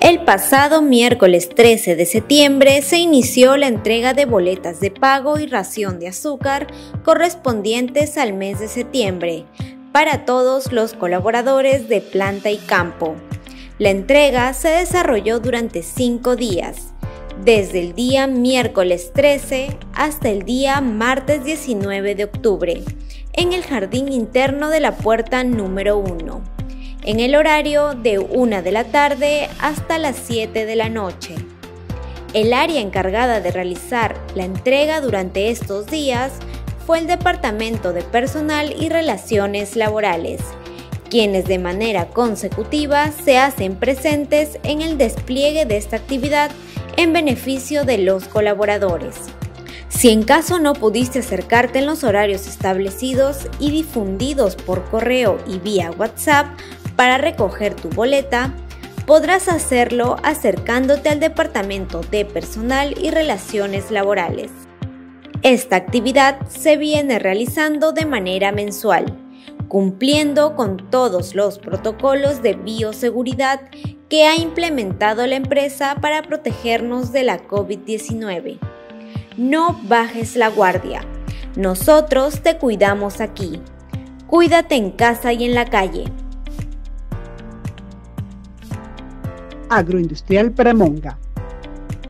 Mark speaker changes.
Speaker 1: El pasado miércoles 13 de septiembre se inició la entrega de boletas de pago y ración de azúcar correspondientes al mes de septiembre para todos los colaboradores de planta y campo. La entrega se desarrolló durante 5 días, desde el día miércoles 13 hasta el día martes 19 de octubre, en el jardín interno de la puerta número 1. En el horario de 1 de la tarde hasta las 7 de la noche. El área encargada de realizar la entrega durante estos días fue el Departamento de Personal y Relaciones Laborales, quienes de manera consecutiva se hacen presentes en el despliegue de esta actividad en beneficio de los colaboradores. Si en caso no pudiste acercarte en los horarios establecidos y difundidos por correo y vía WhatsApp para recoger tu boleta, podrás hacerlo acercándote al Departamento de Personal y Relaciones Laborales. Esta actividad se viene realizando de manera mensual, cumpliendo con todos los protocolos de bioseguridad que ha implementado la empresa para protegernos de la COVID-19. No bajes la guardia. Nosotros te cuidamos aquí. Cuídate en casa y en la calle.
Speaker 2: Agroindustrial Paramonga.